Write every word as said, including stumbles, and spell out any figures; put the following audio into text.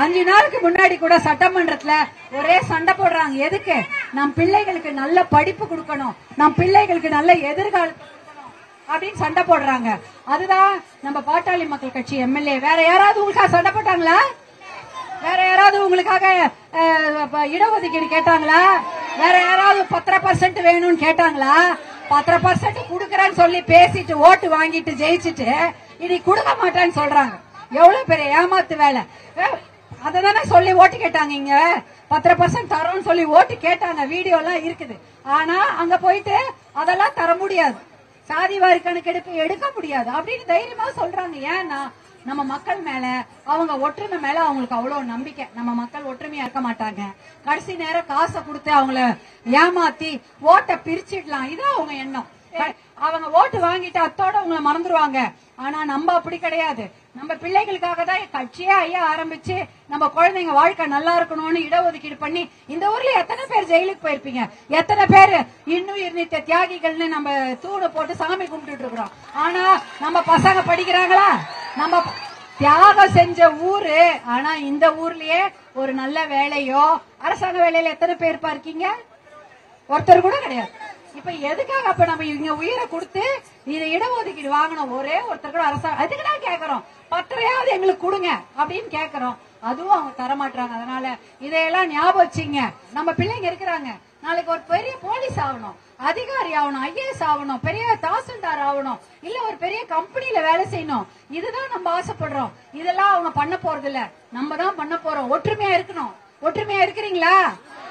அஞ்சு நாளுக்கு முன்னாடி கூட சட்டமன்றத்துல ஒரே சண்டை போடுறாங்க. எதுக்கு? நம் பிள்ளைகளுக்கு நல்ல படிப்பு கொடுக்கணும், நம் பிள்ளைகளுக்கு நல்ல எதிர்காலம் அப்படின்னு சண்டை போடுறாங்க. அதுதான் நம்ம பாட்டாளி மக்கள் கட்சி எம்எல்ஏ. வேற யாராவது உங்களுக்காக சண்டை போட்டாங்களா? வேற யாராவது உங்களுக்காக இடஒதுக்கீடு கேட்டாங்களா? வேற யாராவது பத்தரை பர்சன்ட் வேணும்னு கேட்டாங்களா? பத்தரை பர்சன்ட் குடுக்கறேன்னு சொல்லி பேசிட்டு ஓட்டு வாங்கிட்டு ஜெயிச்சுட்டு இனி கொடுக்க மாட்டேன்னு சொல்றாங்க. எவ்வளவு பெரிய ஏமாத்து வேலை! அததானே சொல்லி ஓட்டு கேட்டாங்க. இங்க பத்தரை பர்சன்ட் தரோம்னு சொல்லி ஓட்டு கேட்டாங்க. வீடியோ எல்லாம் இருக்குது. ஆனா அங்க போயிட்டு அதெல்லாம் தர முடியாது, சாதிவாரி கணக்கெடுப்பு எடுக்க முடியாது அப்படின்னு தைரியமா சொல்றாங்க. ஏன்னா நம்ம மக்கள் மேல, அவங்க ஒற்றுமை மேல அவங்களுக்கு அவ்வளவு நம்பிக்கை. நம்ம மக்கள் ஒற்றுமையா இருக்க மாட்டாங்க. கடைசி நேரம் காசை கொடுத்து அவங்கள ஏமாத்தி ஓட்டை பிரிச்சிடலாம், இதான் அவங்க எண்ணம். அவங்க ஓட்டு வாங்கிட்டு அத்தோட அவங்கள மறந்துருவாங்க. ஆனா நம்ம அப்படி கிடையாது. நம்ம பிள்ளைகளுக்காக தான் கட்சியே ஐயா ஆரம்பிச்சு நம்ம குழந்தைங்க வாழ்க்கை நல்லா இருக்கணும்னு இடஒதுக்கீடு பண்ணி இந்த ஊர்ல எத்தனை பேர் ஜெயிலுக்கு போயிருப்பீங்க, எத்தனை பேர் இன்னுயிர் நீத்த தியாகிகள்னு நம்ம தூணை போட்டு சாமி கும்பிட்டு இருக்கிறோம். ஆனா நம்ம பசங்க படிக்கிறாங்களா? நம்ம தியாகம் செஞ்ச ஊரு. ஆனா இந்த ஊர்லயே ஒரு நல்ல வேலையோ அரசாங்க வேலையில எத்தனை பேர் இருக்கீங்க? ஒருத்தர் கூட கிடையாது. இப்ப எதுக்காக அப்ப நம்ம இங்க உயிரை கொடுத்து இதை இடஒதுக்கீடு வாங்கணும்? ஒரே ஒருத்தர் கூட அரசாங்கம் அதுக்குதான் கேக்குறோம், பத்திரையாவது எங்களுக்கு கொடுங்க அப்படின்னு கேக்குறோம். அதுவும் அவங்க தரமாட்டாங்க. அதனால இதையெல்லாம் ஞாபகம் வச்சுங்க. நம்ம பிள்ளைங்க இருக்கிறாங்க, நாளைக்கு ஒரு பெரிய போலீஸ் ஆகணும், அதிகாரி ஆகணும், ஐஏஎஸ் ஆகணும், பெரிய தாசில்தார் ஆகணும், இல்ல ஒரு பெரிய கம்பெனில வேலை செய்யணும். இதுதான் நம்ம ஆசைப்படுறோம். இதெல்லாம் அவங்க பண்ண போறது இல்ல, நம்ம தான் பண்ண போறோம். ஒற்றுமையா இருக்கணும். ஒற்றுமையா இருக்கிறீங்களா?